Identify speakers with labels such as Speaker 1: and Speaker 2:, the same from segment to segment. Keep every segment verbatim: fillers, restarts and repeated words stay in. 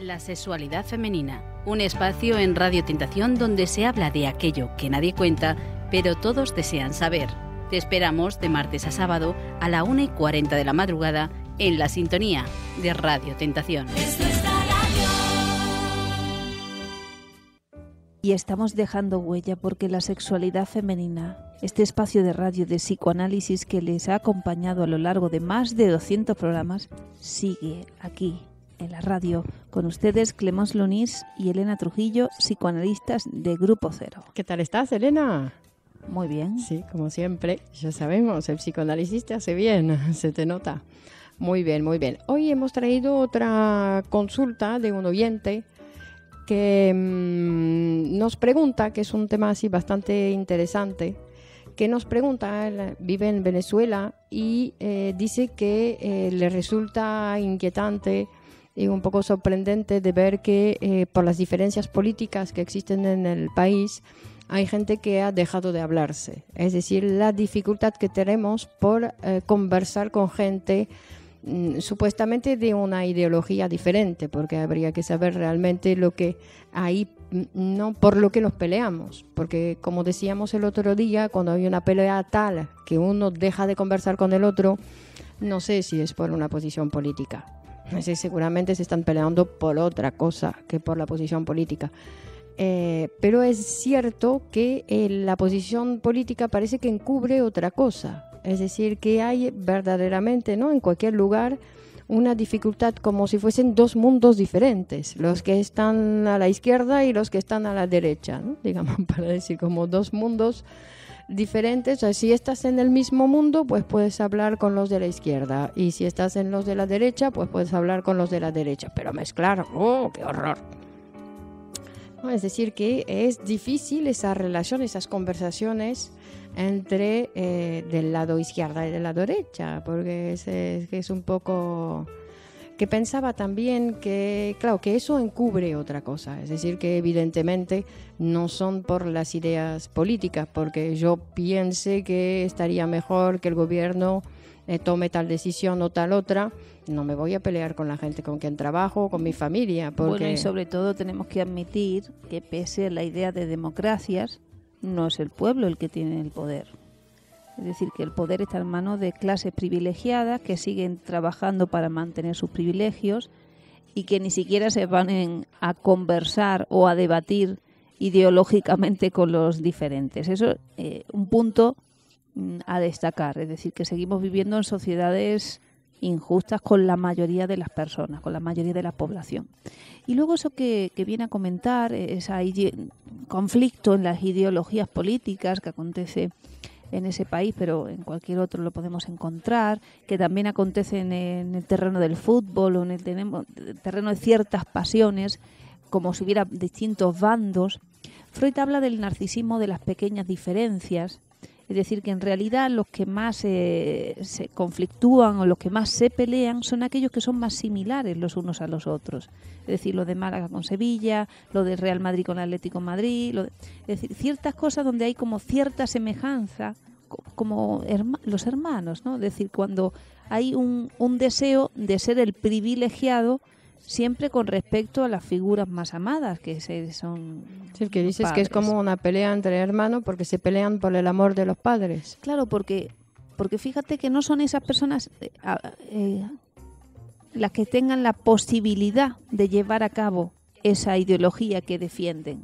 Speaker 1: La sexualidad femenina, un espacio en Radio Tentación donde se habla de aquello que nadie cuenta, pero todos desean saber. Te esperamos de martes a sábado a la una y cuarenta de la madrugada en la sintonía de Radio Tentación.
Speaker 2: Y estamos dejando huella porque la sexualidad femenina, este espacio de radio de psicoanálisis que les ha acompañado a lo largo de más de doscientos programas, sigue aquí en la radio con ustedes Clemence Lunis y Elena Trujillo, psicoanalistas de Grupo Cero.
Speaker 3: ¿Qué tal estás, Elena?
Speaker 2: Muy bien.
Speaker 3: Sí, como siempre, ya sabemos, el psicoanálisis te hace bien, se te nota. Muy bien, muy bien. Hoy hemos traído otra consulta de un oyente que mmm, nos pregunta, que es un tema así bastante interesante, que nos pregunta, él vive en Venezuela y eh, dice que eh, le resulta inquietante y un poco sorprendente de ver que eh, por las diferencias políticas que existen en el país hay gente que ha dejado de hablarse. Es decir, la dificultad que tenemos por eh, conversar con gente mmm, supuestamente de una ideología diferente, porque habría que saber realmente lo que hay, no por lo que nos peleamos, porque como decíamos el otro día, cuando hay una pelea tal que uno deja de conversar con el otro, no sé si es por una posición política. Sí, seguramente se están peleando por otra cosa que por la posición política. Eh, pero es cierto que eh, la posición política parece que encubre otra cosa. Es decir, que hay verdaderamente, ¿no?, en cualquier lugar una dificultad como si fuesen dos mundos diferentes. Los que están a la izquierda y los que están a la derecha, ¿no? Digamos, para decir como dos mundos diferentes. O sea, si estás en el mismo mundo, pues puedes hablar con los de la izquierda, y si estás en los de la derecha, pues puedes hablar con los de la derecha, pero mezclar, ¡oh, qué horror! No, es decir, que es difícil esa relación, esas conversaciones entre eh, del lado izquierda y del lado derecha, porque es, es, es un poco... que pensaba también que, claro, que eso encubre otra cosa, es decir, que evidentemente no son por las ideas políticas, porque yo piense que estaría mejor que el gobierno eh, tome tal decisión o tal otra, no me voy a pelear con la gente con quien trabajo, con mi familia. Porque...
Speaker 2: Bueno, y sobre todo tenemos que admitir que pese a la idea de democracias, no es el pueblo el que tiene el poder. Es decir, que el poder está en manos de clases privilegiadas que siguen trabajando para mantener sus privilegios y que ni siquiera se van a conversar o a debatir ideológicamente con los diferentes. Eso es eh, un punto mm, a destacar. Es decir, que seguimos viviendo en sociedades injustas con la mayoría de las personas, con la mayoría de la población. Y luego eso que, que viene a comentar, ese conflicto en las ideologías políticas que acontece en ese país, pero en cualquier otro lo podemos encontrar, que también acontece en el, en el terreno del fútbol o en el, tenemos, el terreno de ciertas pasiones, como si hubiera distintos bandos. Freud habla del narcisismo de las pequeñas diferencias, es decir, que en realidad los que más eh, se conflictúan o los que más se pelean son aquellos que son más similares los unos a los otros. Es decir, lo de Málaga con Sevilla, lo del Real Madrid con Atlético de Madrid, lo de, es decir, ciertas cosas donde hay como cierta semejanza, como herma, los hermanos, ¿no? Es decir, cuando hay un, un deseo de ser el privilegiado, siempre con respecto a las figuras más amadas, que se, son
Speaker 3: sí, que dices
Speaker 2: padres.
Speaker 3: Que es como una pelea entre hermanos porque se pelean por el amor de los padres.
Speaker 2: Claro, porque porque fíjate que no son esas personas eh, eh, las que tengan la posibilidad de llevar a cabo esa ideología que defienden.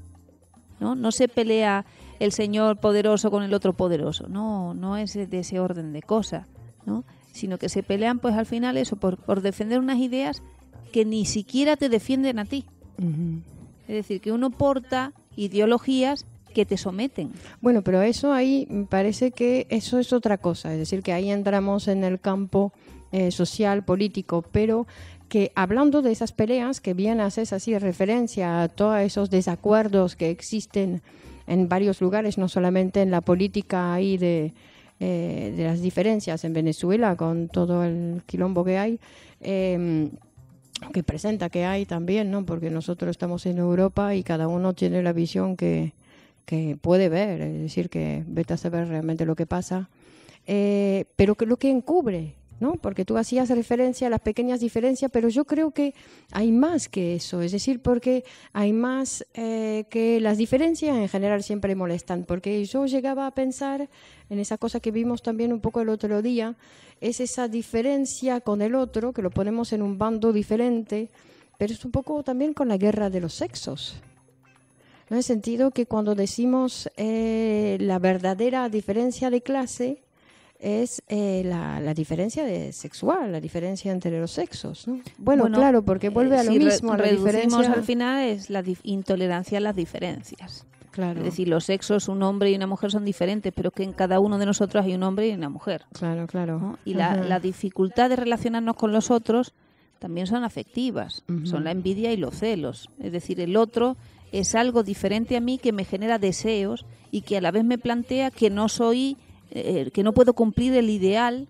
Speaker 2: No, no se pelea el señor poderoso con el otro poderoso, no, no es de ese orden de cosas, ¿no? Sino que se pelean pues al final eso por, por defender unas ideas que ni siquiera te defienden a ti. Uh-huh. Es decir, que uno porta ideologías que te someten.
Speaker 3: Bueno, pero eso ahí me parece que eso es otra cosa. Es decir, que ahí entramos en el campo eh, social, político, pero que hablando de esas peleas, que bien haces así referencia a todos esos desacuerdos que existen en varios lugares, no solamente en la política ahí de, eh, de las diferencias en Venezuela, con todo el quilombo que hay, eh, que presenta que hay también, ¿no? Porque nosotros estamos en Europa y cada uno tiene la visión que, que puede ver, es decir, que vete a saber realmente lo que pasa, eh, pero que lo que encubre ¿no? Porque tú hacías referencia a las pequeñas diferencias, pero yo creo que hay más que eso, es decir, porque hay más eh, que las diferencias en general siempre molestan, porque yo llegaba a pensar en esa cosa que vimos también un poco el otro día, es esa diferencia con el otro, que lo ponemos en un bando diferente, pero es un poco también con la guerra de los sexos. En el sentido que cuando decimos eh, la verdadera diferencia de clase es eh, la, la diferencia de sexual, la diferencia entre los sexos, ¿no? Bueno, bueno claro, porque vuelve eh, a lo
Speaker 2: si
Speaker 3: mismo.
Speaker 2: Re-
Speaker 3: a la diferencia
Speaker 2: al final es la dif- intolerancia a las diferencias.
Speaker 3: Claro.
Speaker 2: Es decir, los sexos, un hombre y una mujer son diferentes, pero que en cada uno de nosotros hay un hombre y una mujer.
Speaker 3: Claro, claro.
Speaker 2: ¿No? Y la, la dificultad de relacionarnos con los otros también son afectivas, uh-huh. son la envidia y los celos. Es decir, el otro es algo diferente a mí que me genera deseos y que a la vez me plantea que no soy, eh, que no puedo cumplir el ideal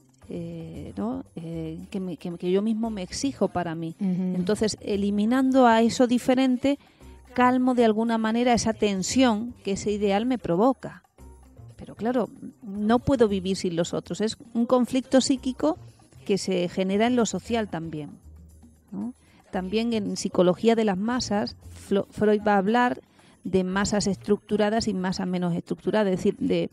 Speaker 2: eh, ¿no? eh, que, me, que, que yo mismo me exijo para mí. Uh-huh. Entonces, eliminando a eso diferente, calmo de alguna manera esa tensión que ese ideal me provoca. Pero claro, no puedo vivir sin los otros. Es un conflicto psíquico que se genera en lo social también, ¿no? También en psicología de las masas, Freud va a hablar de masas estructuradas y masas menos estructuradas, es decir, de,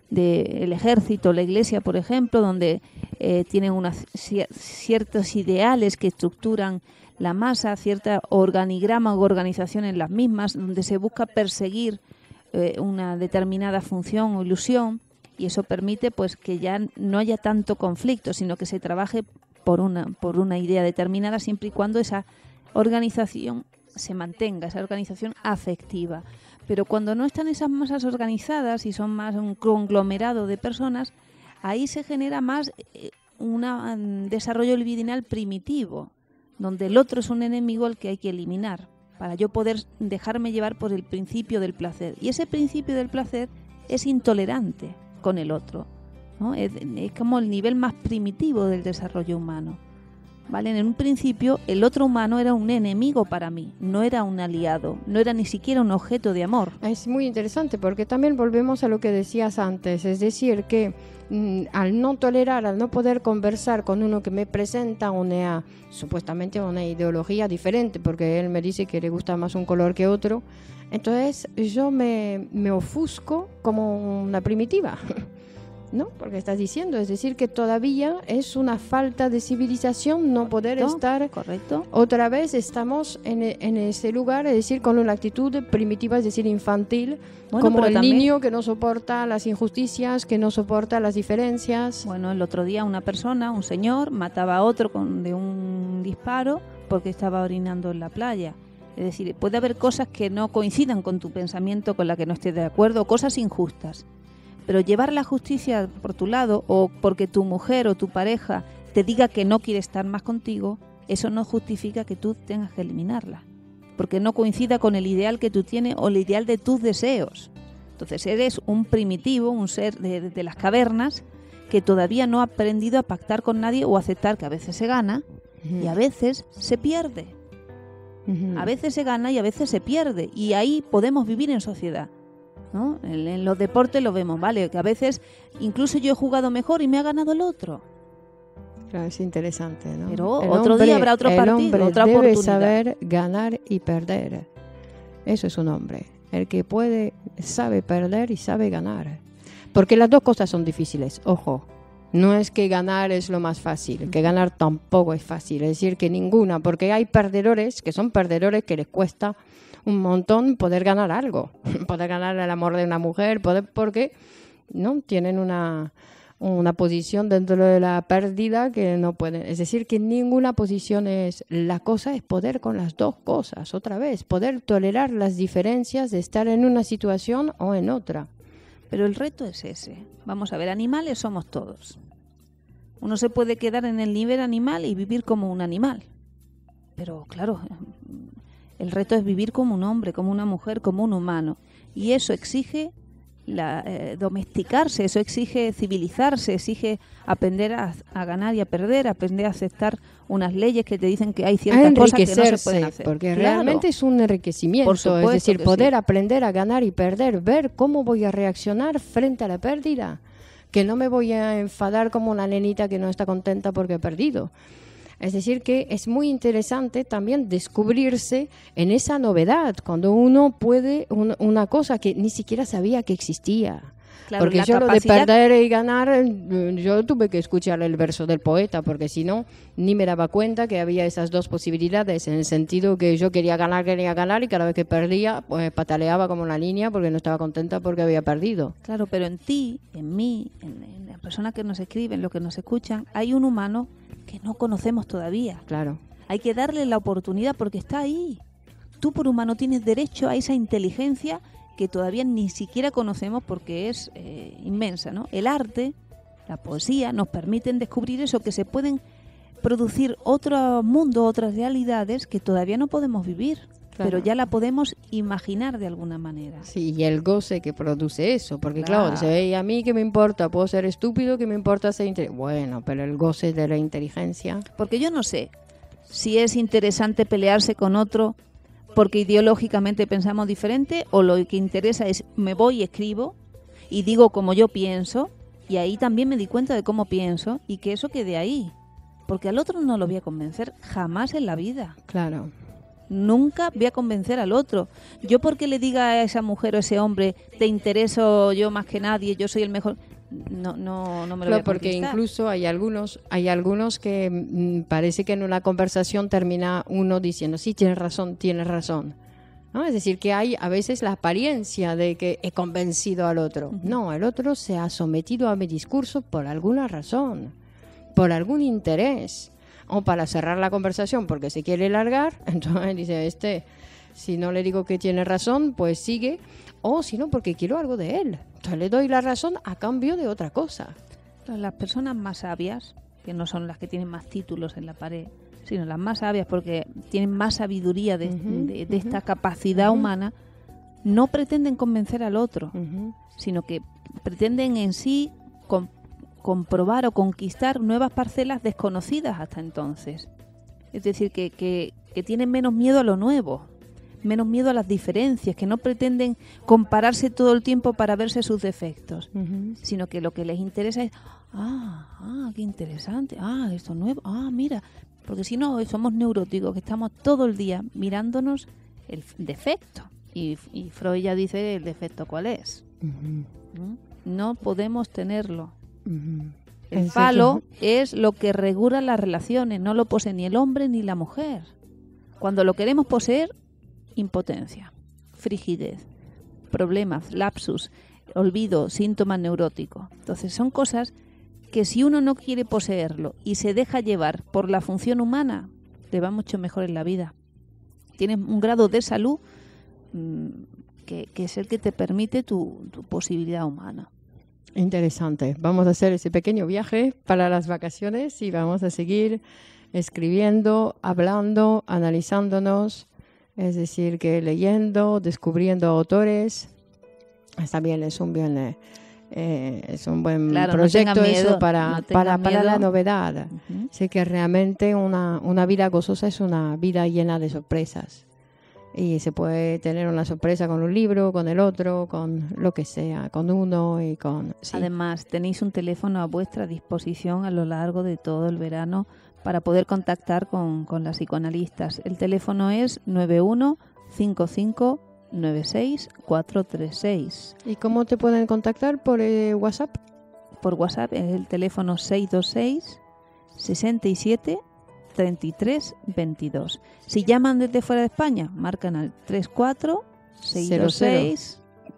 Speaker 2: de el ejército, la iglesia, por ejemplo, donde eh, tienen unas, ciertos ideales que estructuran la masa, cierta organigrama o organización en las mismas, donde se busca perseguir eh, una determinada función o ilusión, y eso permite pues que ya no haya tanto conflicto, sino que se trabaje por una por una idea determinada, siempre y cuando esa organización se mantenga, esa organización afectiva. Pero cuando no están esas masas organizadas y son más un conglomerado de personas, ahí se genera más eh, una, un desarrollo libidinal primitivo, donde el otro es un enemigo al que hay que eliminar, para yo poder dejarme llevar por el principio del placer. Y ese principio del placer es intolerante con el otro, ¿no? Es, es como el nivel más primitivo del desarrollo humano, ¿vale? En un principio el otro humano era un enemigo para mí, no era un aliado, no era ni siquiera un objeto de amor.
Speaker 3: Es muy interesante porque también volvemos a lo que decías antes, es decir, que mm, al no tolerar, al no poder conversar con uno que me presenta una, supuestamente una ideología diferente, porque él me dice que le gusta más un color que otro, entonces yo me, me ofusco como una primitiva, ¿no? Porque estás diciendo, es decir, que todavía es una falta de civilización no poder
Speaker 2: correcto,
Speaker 3: estar...
Speaker 2: Correcto.
Speaker 3: Otra vez estamos en, en ese lugar, es decir, con una actitud primitiva, es decir, infantil, bueno, como el también, niño que no soporta las injusticias, que no soporta las diferencias.
Speaker 2: Bueno, el otro día una persona, un señor, mataba a otro con, de un disparo porque estaba orinando en la playa. Es decir, puede haber cosas que no coincidan con tu pensamiento, con la que no estés de acuerdo, cosas injustas. Pero llevar la justicia por tu lado o porque tu mujer o tu pareja te diga que no quiere estar más contigo, eso no justifica que tú tengas que eliminarla. Porque no coincida con el ideal que tú tienes o el ideal de tus deseos. Entonces eres un primitivo, un ser de, de, de las cavernas que todavía no ha aprendido a pactar con nadie o aceptar que a veces se gana uh-huh. y a veces se pierde. Uh-huh. A veces se gana y a veces se pierde. Y ahí podemos vivir en sociedad, ¿no? En, en los deportes lo vemos, ¿vale? Que a veces incluso yo he jugado mejor y me ha ganado el otro.
Speaker 3: Claro, es interesante, ¿no?
Speaker 2: Pero el otro hombre, día habrá otro partido,
Speaker 3: hombre
Speaker 2: otra
Speaker 3: debe
Speaker 2: oportunidad.
Speaker 3: Saber ganar y perder. Eso es un hombre. El que puede, sabe perder y sabe ganar. Porque las dos cosas son difíciles, ojo. No es que ganar es lo más fácil, que ganar tampoco es fácil. Es decir, que ninguna, porque hay perdedores que son perdedores que les cuesta un montón poder ganar algo. Poder ganar el amor de una mujer, poder, porque no tienen una... una posición dentro de la pérdida que no pueden, es decir, que ninguna posición es, la cosa es poder con las dos cosas, otra vez, poder tolerar las diferencias de estar en una situación o en otra.
Speaker 2: Pero el reto es ese. Vamos a ver, animales somos todos. Uno se puede quedar en el nivel animal y vivir como un animal. Pero claro, el reto es vivir como un hombre, como una mujer, como un humano. Y eso exige La, eh, domesticarse, eso exige civilizarse, exige aprender a, a ganar y a perder, aprender a aceptar unas leyes que te dicen que hay ciertas cosas que no se pueden hacer.
Speaker 3: Porque claro, realmente es un enriquecimiento, es decir, poder sí. aprender a ganar y perder, ver cómo voy a reaccionar frente a la pérdida. que no me voy a enfadar como una nenita que no está contenta porque ha perdido. Es decir, que es muy interesante también descubrirse en esa novedad, cuando uno puede un, una cosa que ni siquiera sabía que existía. Claro, porque yo capacidad... lo de perder y ganar, yo tuve que escuchar el verso del poeta, porque si no, ni me daba cuenta que había esas dos posibilidades, en el sentido que yo quería ganar, quería ganar, y cada vez que perdía, pues pataleaba como una niña porque no estaba contenta porque había perdido.
Speaker 2: Claro, pero en ti, en mí, en, en la persona que nos escribe, en lo que nos escuchan, hay un humano que no conocemos todavía.
Speaker 3: Claro.
Speaker 2: Hay que darle la oportunidad porque está ahí. Tú, por humano, tienes derecho a esa inteligencia que todavía ni siquiera conocemos porque es eh, inmensa, ¿no? El arte, la poesía, nos permiten descubrir eso, que se pueden producir otro mundo, otras realidades que todavía no podemos vivir, claro, pero ya la podemos imaginar de alguna manera.
Speaker 3: Sí, y el goce que produce eso, porque claro, claro se ve, a mí qué me importa, puedo ser estúpido, qué me importa ser inteligente. Bueno, pero el goce de la inteligencia.
Speaker 2: Porque yo no sé si es interesante pelearse con otro porque ideológicamente pensamos diferente, o lo que interesa es me voy y escribo y digo como yo pienso, y ahí también me di cuenta de cómo pienso y que eso quede ahí, porque al otro no lo voy a convencer jamás en la vida.
Speaker 3: Claro.
Speaker 2: Nunca voy a convencer al otro. Yo porque le diga a esa mujer o a ese hombre te intereso yo más que nadie, yo soy el mejor, no no no me lo
Speaker 3: claro,
Speaker 2: voy a
Speaker 3: porque
Speaker 2: conquistar.
Speaker 3: Incluso hay algunos hay algunos que mmm, parece que en una conversación termina uno diciendo sí, tienes razón, tienes razón, ¿no? Es decir, que hay a veces la apariencia de que he convencido al otro. Uh-huh. No, el otro se ha sometido a mi discurso por alguna razón, por algún interés, o para cerrar la conversación porque se quiere largar. Entonces dice, este, si no le digo que tiene razón, pues sigue, o si no, porque quiero algo de él. Entonces le doy la razón a cambio de otra cosa.
Speaker 2: Las personas más sabias, que no son las que tienen más títulos en la pared, sino las más sabias porque tienen más sabiduría de, uh-huh, de, de uh-huh, esta capacidad uh-huh, humana, no pretenden convencer al otro, uh-huh, sino que pretenden en sí com- comprobar o conquistar nuevas parcelas desconocidas hasta entonces. Es decir, que, que, que tienen menos miedo a lo nuevo, menos miedo a las diferencias, que no pretenden compararse todo el tiempo para verse sus defectos, uh-huh, sino que lo que les interesa es, ah, ah, qué interesante, ah, esto nuevo, ah, mira, porque si no, somos neuróticos, que estamos todo el día mirándonos el defecto, y, y Freud ya dice el defecto cuál es. Uh-huh. ¿Mm? No podemos tenerlo. Uh-huh. El falo es lo que regula las relaciones, no lo posee ni el hombre ni la mujer. Cuando lo queremos poseer, impotencia, frigidez, problemas, lapsus, olvido, síntomas neuróticos. Entonces son cosas que si uno no quiere poseerlo y se deja llevar por la función humana, le va mucho mejor en la vida. Tienes un grado de salud mmm, que, que es el que te permite tu, tu posibilidad humana.
Speaker 3: Interesante. Vamos a hacer ese pequeño viaje para las vacaciones y vamos a seguir escribiendo, hablando, analizándonos. Es decir, que leyendo, descubriendo autores, también es un bien, eh, eh, es un buen
Speaker 2: claro,
Speaker 3: proyecto
Speaker 2: no miedo,
Speaker 3: eso para,
Speaker 2: no
Speaker 3: para, para la novedad.
Speaker 2: Uh-huh.
Speaker 3: Sé que realmente una, una vida gozosa es una vida llena de sorpresas. Y se puede tener una sorpresa con un libro, con el otro, con lo que sea, con uno y con... Sí.
Speaker 2: Además, tenéis un teléfono a vuestra disposición a lo largo de todo el verano para poder contactar con, con las psicoanalistas. El teléfono es nueve uno cinco cinco nueve seis cuatro tres seis.
Speaker 3: ¿Y cómo te pueden contactar? ¿Por eh, WhatsApp?
Speaker 2: Por WhatsApp es el teléfono seis dos seis sesenta y siete treinta y tres veintidós. Si llaman desde fuera de España, marcan al treinta y cuatro seis dos seis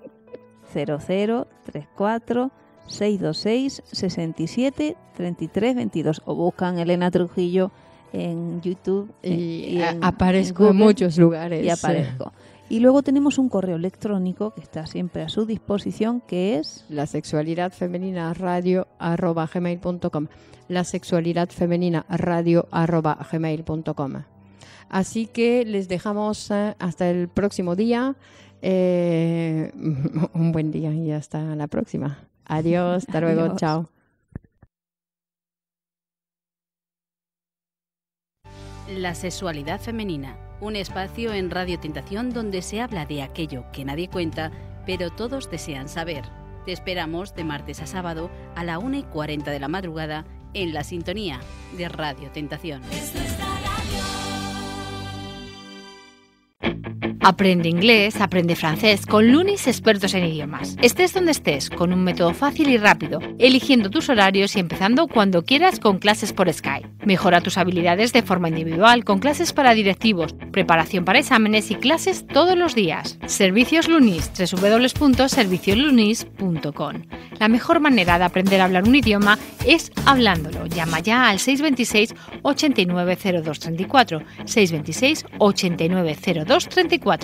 Speaker 2: cero cero treinta y cuatro seis dos seis sesenta y siete treinta y tres veintidós o buscan Elena Trujillo en YouTube
Speaker 3: y,
Speaker 2: y en,
Speaker 3: aparezco
Speaker 2: en,
Speaker 3: en muchos lugares
Speaker 2: y aparezco. Y luego tenemos un correo electrónico que está siempre a su disposición, que es
Speaker 3: la sexualidad femenina radio arroba gmail punto com. La sexualidad femenina radio arroba gmail punto com. Así que les dejamos eh, hasta el próximo día. Eh, un buen día y hasta la próxima. Adiós, hasta luego,
Speaker 2: Adiós.
Speaker 3: Chao.
Speaker 1: La sexualidad femenina, un espacio en Radio Tentación donde se habla de aquello que nadie cuenta, pero todos desean saber. Te esperamos de martes a sábado a la una y cuarenta de la madrugada en la sintonía de Radio Tentación.
Speaker 4: Aprende inglés, aprende francés con Lunis expertos en idiomas. Estés donde estés, con un método fácil y rápido, eligiendo tus horarios y empezando cuando quieras con clases por Skype. Mejora tus habilidades de forma individual con clases para directivos, preparación para exámenes y clases todos los días. Servicios Lunis, doble u doble u doble u punto servicios lunis punto com. La mejor manera de aprender a hablar un idioma es hablándolo. Llama ya al seis dos seis, ocho nueve cero dos tres cuatro, seis dos seis, ocho nueve cero dos tres cuatro.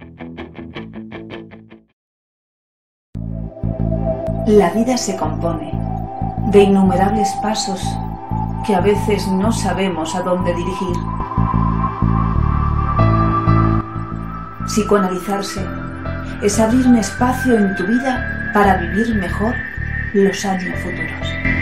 Speaker 5: La vida se compone de innumerables pasos que a veces no sabemos a dónde dirigir. Psicoanalizarse es abrir un espacio en tu vida para vivir mejor los años futuros.